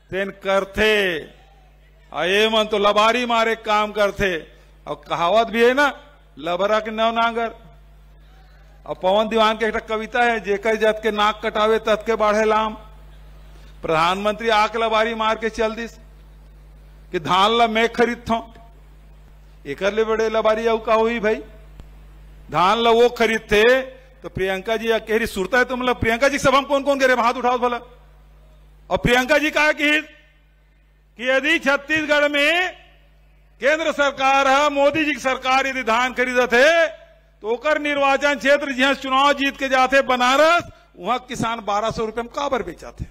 तेन करथे ये मन तो लबारी मारे काम करथे। और कहावत भी है ना, लबरा के नव नांगर। और पवन दीवान के एक कविता है, जेकर जत के नाक कटावे तत के बाढ़े लाम। प्रधानमंत्री आके लबारी मार के चल दिस कि धान ला मैं खरीद थो, एक ले बड़े लबारी आऊ का हुई भाई। धान ला वो खरीद थे तो प्रियंका जी अकेली सुरता है तुम लोग। प्रियंका जी सब हम कौन कौन कह रहे, हाथ उठाओ भला। और प्रियंका जी कहा कि यदि छत्तीसगढ़ में केंद्र सरकार है, मोदी जी की सरकार यदि धान खरीदत है तो ओकर निर्वाचन क्षेत्र जहां चुनाव जीत के जाते बनारस, वहां किसान 1200 रुपए में काबर बेचाते।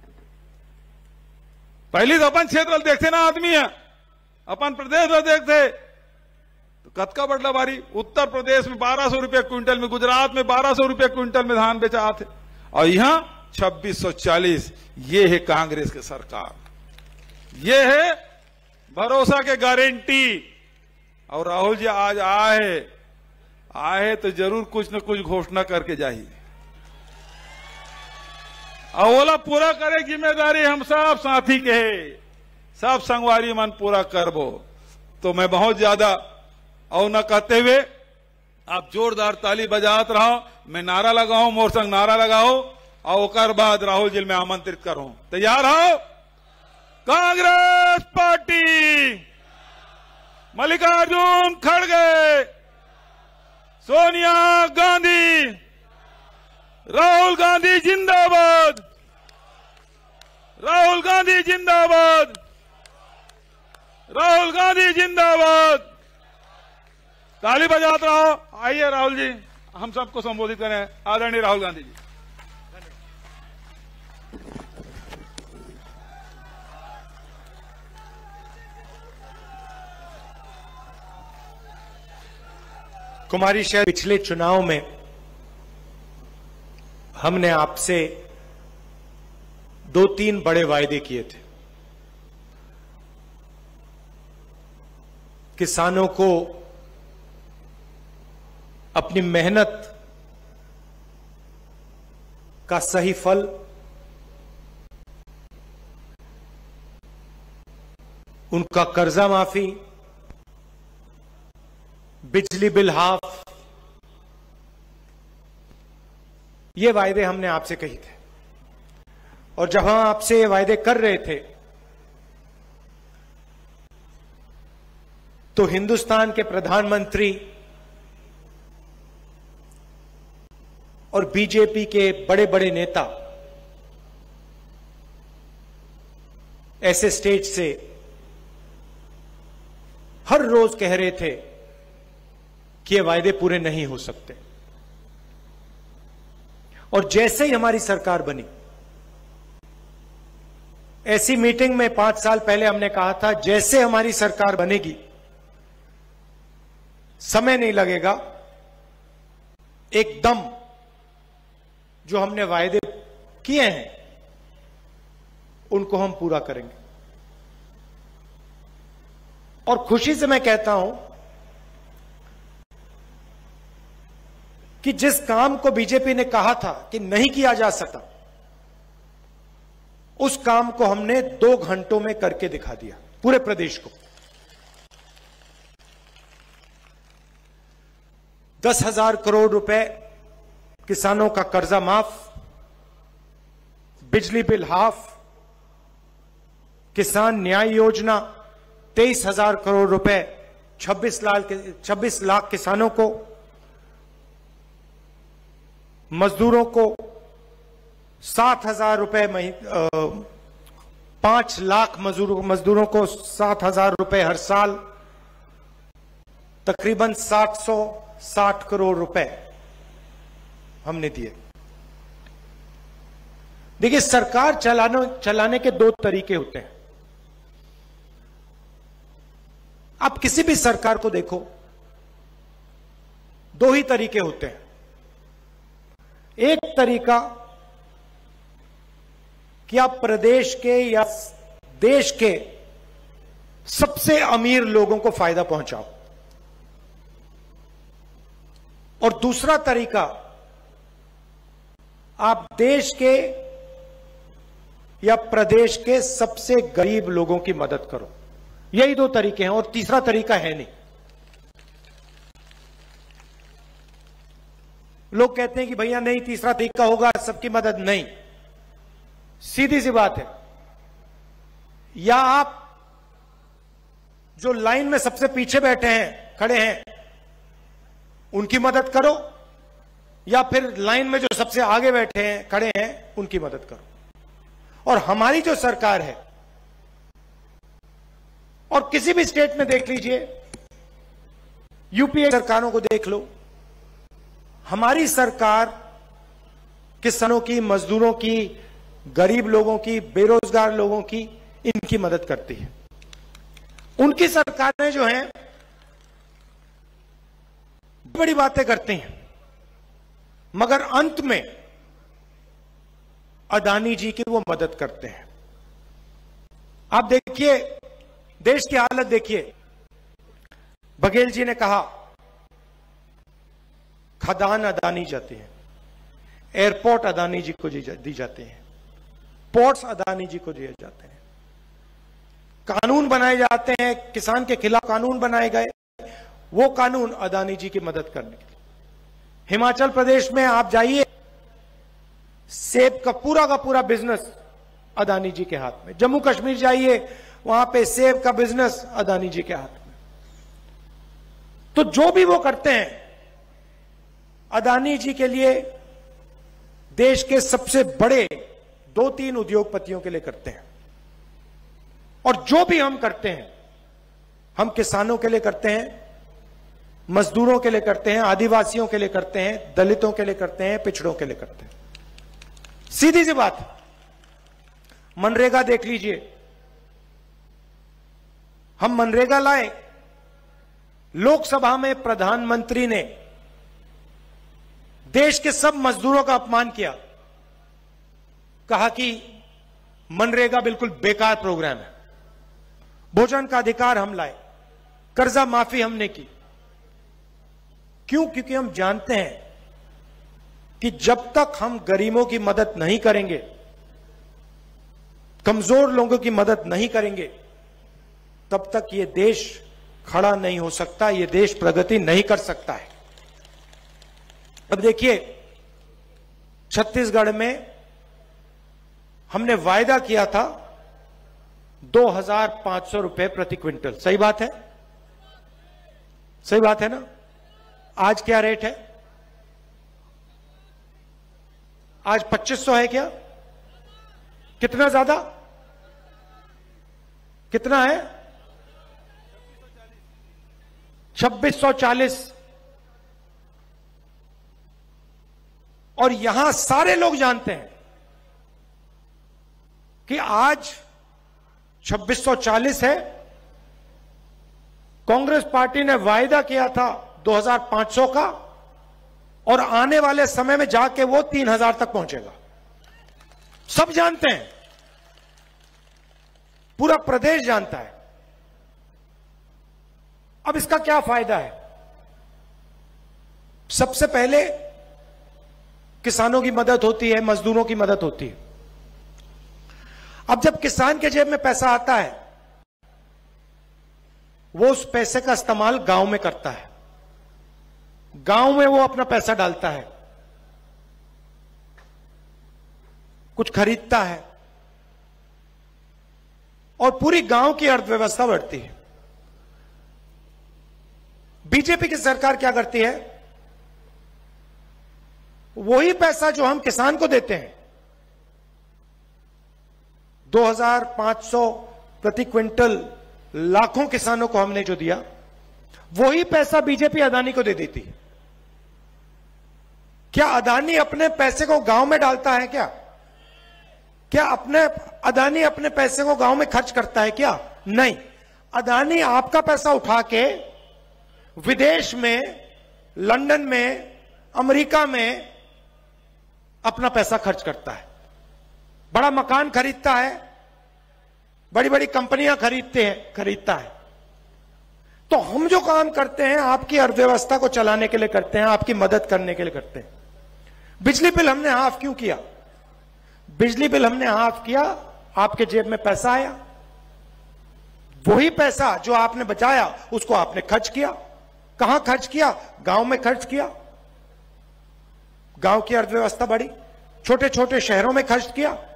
पहली तो अपन क्षेत्र देखते ना आदमी है, अपन प्रदेश में देखते तो कतका बड़ला बारी। उत्तर प्रदेश में 1200 रुपए क्विंटल में, गुजरात में 1200 रुपए क्विंटल में धान बेचा थे, और यहां 2640। ये है कांग्रेस की सरकार, ये है भरोसा के गारंटी। और राहुल जी आज आए तो जरूर कुछ न कुछ घोषणा करके जाइए, अवला पूरा करे जिम्मेदारी हम सब साथी के है, सब संगवारी मन पूरा करबो। तो मैं बहुत ज्यादा और न कहते हुए आप जोरदार ताली बजात रहो, मैं नारा लगाऊं, मोर संग नारा लगाओ, और ओकर बाद राहुल जी मैं आमंत्रित करूं। तैयार हो? कांग्रेस पार्टी, मल्लिकार्जुन खड़गे, सोनिया गांधी, राहुल गांधी जिंदाबाद, राहुल गांधी जिंदाबाद, राहुल गांधी जिंदाबाद। ताली बजाते रहो। आइए राहुल जी, हम सबको संबोधित करें। आदरणीय राहुल गांधी जी। कुमारी शहर पिछले चुनाव में हमने आपसे 2-3 बड़े वायदे किए थे। किसानों को अपनी मेहनत का सही फल, उनका कर्जा माफी, बिजली बिल हाफ, ये वायदे हमने आपसे कही थे। और जब हम आपसे ये वायदे कर रहे थे तो हिंदुस्तान के प्रधानमंत्री और बीजेपी के बड़े बड़े नेता ऐसे स्टेज से हर रोज कह रहे थे कि ये वायदे पूरे नहीं हो सकते। और जैसे ही हमारी सरकार बनी, ऐसी मीटिंग में 5 साल पहले हमने कहा था, जैसे हमारी सरकार बनेगी, समय नहीं लगेगा, एकदम जो हमने वायदे किए हैं उनको हम पूरा करेंगे। और खुशी से मैं कहता हूं कि जिस काम को बीजेपी ने कहा था कि नहीं किया जा सकता, उस काम को हमने 2 घंटों में करके दिखा दिया पूरे प्रदेश को। 10,000 करोड़ रुपए किसानों का कर्जा माफ, बिजली बिल हाफ, किसान न्याय योजना 23,000 करोड़ रुपए 26 लाख किसानों को, मजदूरों को 7,000 रुपए, 5 लाख मजदूरों को 7,000 रुपए हर साल, तकरीबन 760 करोड़ रुपए हमने दिए। देखिए, सरकार चलाने के 2 तरीके होते हैं। आप किसी भी सरकार को देखो, 2 ही तरीके होते हैं। एक तरीका कि आप प्रदेश के या देश के सबसे अमीर लोगों को फायदा पहुंचाओ, और दूसरा तरीका आप देश के या प्रदेश के सबसे गरीब लोगों की मदद करो। यही दो तरीके हैं और तीसरा तरीका है नहीं। लोग कहते हैं कि भैया नहीं तीसरा तरीका होगा सबकी मदद, नहीं। सीधी सी बात है, या आप जो लाइन में सबसे पीछे बैठे हैं, खड़े हैं, उनकी मदद करो, या फिर लाइन में जो सबसे आगे बैठे हैं, खड़े हैं, उनकी मदद करो। और हमारी जो सरकार है, और किसी भी स्टेट में देख लीजिए, यूपीए सरकारों को देख लो, हमारी सरकार किसानों की, मजदूरों की, गरीब लोगों की, बेरोजगार लोगों की, इनकी मदद करती है। उनकी सरकारें जो हैं बड़ी बातें करती हैं, मगर अंत में अदानी जी की वो मदद करते हैं। आप देखिए देश की हालत देखिए। बघेल जी ने कहा खदान अदानी जाती है, एयरपोर्ट अदानी जी को दी जाती है, पोर्ट्स अदानी जी को दिए जाते हैं, कानून बनाए जाते हैं, किसान के खिलाफ कानून बनाए गए, वो कानून अदानी जी की मदद करने के लिए। हिमाचल प्रदेश में आप जाइए, सेब का पूरा बिजनेस अदानी जी के हाथ में। जम्मू कश्मीर जाइए, वहां पे सेब का बिजनेस अदानी जी के हाथ में। तो जो भी वो करते हैं अदानी जी के लिए, देश के सबसे बड़े 2-3 उद्योगपतियों के लिए करते हैं। और जो भी हम करते हैं, हम किसानों के लिए करते हैं, मजदूरों के लिए करते हैं, आदिवासियों के लिए करते हैं, दलितों के लिए करते हैं, पिछड़ों के लिए करते हैं। सीधी सी बात। मनरेगा देख लीजिए, हम मनरेगा लाए, लोकसभा में प्रधानमंत्री ने देश के सब मजदूरों का अपमान किया, कहा कि मनरेगा बिल्कुल बेकार प्रोग्राम है। भोजन का अधिकार हम लाए, कर्जा माफी हमने की। क्यों? क्योंकि हम जानते हैं कि जब तक हम गरीबों की मदद नहीं करेंगे, कमजोर लोगों की मदद नहीं करेंगे, तब तक यह देश खड़ा नहीं हो सकता, यह देश प्रगति नहीं कर सकता है। अब देखिए, छत्तीसगढ़ में हमने वायदा किया था 2,500 रुपए प्रति क्विंटल। सही बात है? सही बात है ना? आज क्या रेट है? आज 2,500 है क्या? कितना ज्यादा? कितना है? 2,640। और यहां सारे लोग जानते हैं कि आज 2,640 है। कांग्रेस पार्टी ने वायदा किया था 2,500 का, और आने वाले समय में जाके वो 3,000 तक पहुंचेगा। सब जानते हैं, पूरा प्रदेश जानता है। अब इसका क्या फायदा है? सबसे पहले किसानों की मदद होती है, मजदूरों की मदद होती है। अब जब किसान के जेब में पैसा आता है, वो उस पैसे का इस्तेमाल गांव में करता है, गांव में वो अपना पैसा डालता है, कुछ खरीदता है, और पूरी गांव की अर्थव्यवस्था बढ़ती है। बीजेपी की सरकार क्या करती है? वही पैसा जो हम किसान को देते हैं, 2,500 प्रति क्विंटल लाखों किसानों को हमने जो दिया, वही पैसा बीजेपी अदानी को दे देती है। क्या अदानी अपने पैसे को गांव में डालता है क्या? क्या अदानी अपने पैसे को गांव में खर्च करता है क्या? नहीं। अदानी आपका पैसा उठा के विदेश में, लंदन में, अमेरिका में अपना पैसा खर्च करता है, बड़ा मकान खरीदता है, बड़ी बड़ी कंपनियां खरीदता है। तो हम जो काम करते हैं आपकी अर्थव्यवस्था को चलाने के लिए करते हैं, आपकी मदद करने के लिए करते हैं। बिजली बिल हमने हाफ क्यों किया? बिजली बिल हमने हाफ किया आपके जेब में पैसा आया, वही पैसा जो आपने बचाया उसको आपने खर्च किया। कहां खर्च किया? गांव में खर्च किया, गांव की अर्थव्यवस्था बढ़ी। छोटे छोटे शहरों में खर्च किया,